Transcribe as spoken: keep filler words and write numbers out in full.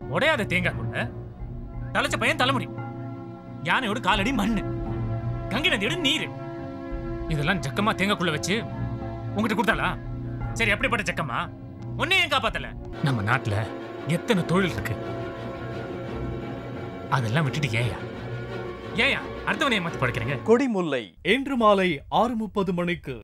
உடையாத தேங்காய் கொள்ள தலைச்ச பையன் தலைமுடி, யானையோட காலடி மண்ணு, கங்கை நதியோட நீர். இதெல்லாம் ஜக்கமா தேங்காய்க்குள்ள வச்சு உங்ககிட்ட கொடுத்தாளா? சரி, அப்படிப்பட்ட ஜக்கமா ஒன்னே ஏன் காப்பாத்தல? நம்ம நாட்டுல எத்தனை தொழில் இருக்கு, அதெல்லாம் விட்டுட்டு ஏயா ஏயா அடுத்தவனை ஏமாத்தி படுக்கிறீங்க? கொடிமுல்லை இன்று மாலை ஆறு முப்பது மணிக்கு.